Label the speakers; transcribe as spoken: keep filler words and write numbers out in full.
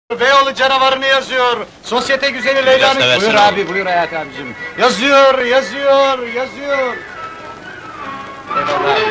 Speaker 1: Beyoğlu canavarını yazıyor. Sosyete güzeli Leyla'nın...
Speaker 2: seversin
Speaker 1: Buyur
Speaker 2: oğlum.
Speaker 1: abi, buyur Hayati abicim. Yazıyor, yazıyor, yazıyor. Eyvallah abi.